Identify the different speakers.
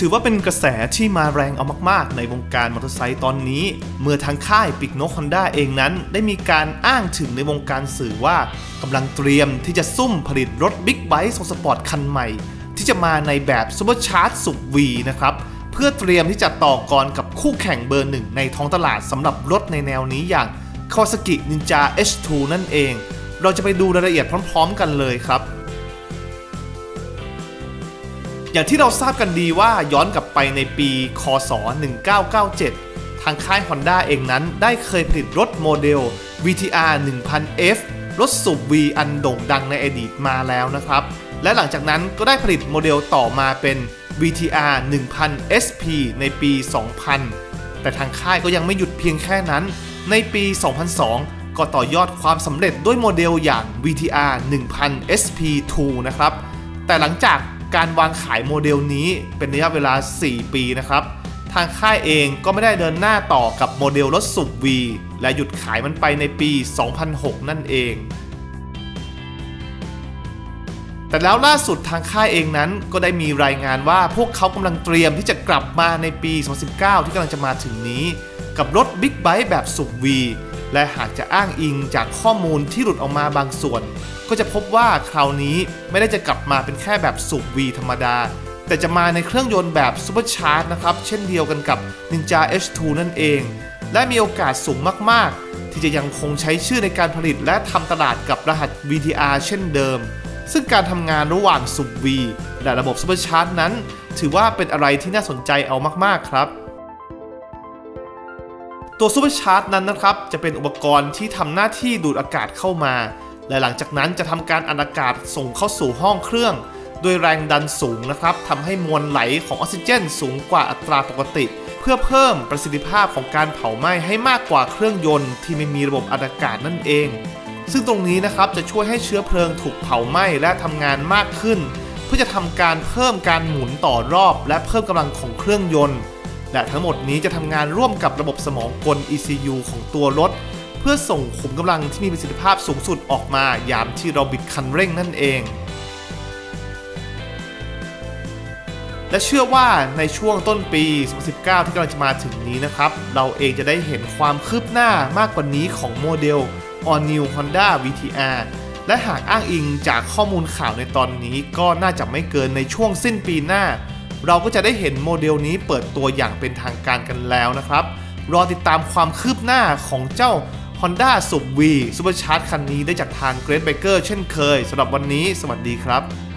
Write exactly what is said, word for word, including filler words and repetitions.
Speaker 1: ถือว่าเป็นกระแสที่มาแรงเอามากๆในวงการมอเตอร์ไซค์ตอนนี้เมื่อทางค่ายปีกนก Honda เองนั้นได้มีการอ้างถึงในวงการสื่อว่ากำลังเตรียมที่จะซุ่มผลิตรถบิ๊กไบค์ทรงสปอร์ตคันใหม่ที่จะมาในแบบซูเปอร์ชาร์จสุบ V นะครับเพื่อเตรียมที่จะต่อกรกับคู่แข่งเบอร์หนึ่งในท้องตลาดสำหรับรถในแนวนี้อย่าง Kawasaki Ninja เอช ทู นั่นเองเราจะไปดูรายละเอียดพร้อมๆกันเลยครับอย่างที่เราทราบกันดีว่าย้อนกลับไปในปีค.ศ. หนึ่งเก้าเก้าเจ็ดทางค่าย Honda เองนั้นได้เคยผลิตรถโมเดล วี ที อาร์ หนึ่งพัน เอฟ รถสุบ V อันโด่งดังในอดีตมาแล้วนะครับและหลังจากนั้นก็ได้ผลิตโมเดลต่อมาเป็น วี ที อาร์ หนึ่งพัน เอส พี ในปี สองพัน แต่ทางค่ายก็ยังไม่หยุดเพียงแค่นั้นในปี สองพันสอง ก็ต่อยอดความสำเร็จด้วยโมเดลอย่าง วี ที อาร์ หนึ่งพัน เอส พี ทู นะครับแต่หลังจากการวางขายโมเดลนี้เป็นระยะเวลา สี่ ปีนะครับทางค่ายเองก็ไม่ได้เดินหน้าต่อกับโมเดลรถสุบ V และหยุดขายมันไปในปี สองพันหก นั่นเองแต่แล้วล่าสุดทางค่ายเองนั้นก็ได้มีรายงานว่าพวกเขากำลังเตรียมที่จะกลับมาในปี สองพันสิบเก้า ที่กำลังจะมาถึงนี้กับรถบิ๊กไบค์แบบสุบ V และหากจะอ้างอิงจากข้อมูลที่หลุดออกมาบางส่วนก็จะพบว่าคราวนี้ไม่ได้จะกลับมาเป็นแค่แบบสุบ V ธรรมดาแต่จะมาในเครื่องยนต์แบบซูเปอร์ชาร์จนะครับเช่นเดียวกันกับ Ninja เอช ทู นั่นเองและมีโอกาสสูงมากๆที่จะยังคงใช้ชื่อในการผลิตและทำตลาดกับรหัส วี ที อาร์ เช่นเดิมซึ่งการทำงานระหว่างสุบ V และระบบซูเปอร์ชาร์จนั้นถือว่าเป็นอะไรที่น่าสนใจเอามากๆครับตัวซูเปอร์ชาร์จนั้นนะครับจะเป็นอุปกรณ์ที่ทำหน้าที่ดูดอากาศเข้ามาและหลังจากนั้นจะทำการอัดอากาศส่งเข้าสู่ห้องเครื่องโดยแรงดันสูงนะครับทำให้มวลไหลของออกซิเจนสูงกว่าอัตราปกติเพื่อเพิ่มประสิทธิภาพของการเผาไหม้ให้มากกว่าเครื่องยนต์ที่ไม่มีระบบอัดอากาศนั่นเองซึ่งตรงนี้นะครับจะช่วยให้เชื้อเพลิงถูกเผาไหม้และทำงานมากขึ้นเพื่อจะทำการเพิ่มการหมุนต่อรอบและเพิ่มกำลังของเครื่องยนต์และทั้งหมดนี้จะทำงานร่วมกับระบบสมองกล อี ซี ยู ของตัวรถเพื่อส่งขุมกำลังที่มีประสิทธิภาพสูงสุดออกมายามที่เราบิดคันเร่งนั่นเองและเชื่อว่าในช่วงต้นปี สองพันสิบเก้า ที่กำลังจะมาถึงนี้นะครับเราเองจะได้เห็นความคืบหน้ามากกว่านี้ของโมเดล All New Honda วี ที อาร์ และหากอ้างอิงจากข้อมูลข่าวในตอนนี้ก็น่าจะไม่เกินในช่วงสิ้นปีหน้าเราก็จะได้เห็นโมเดลนี้เปิดตัวอย่างเป็นทางการกันแล้วนะครับรอติดตามความคืบหน้าของเจ้า Honda สุบ V ซูเปอร์ชาร์จคันนี้ได้จากทาง Great Biker เช่นเคยสำหรับวันนี้สวัสดีครับ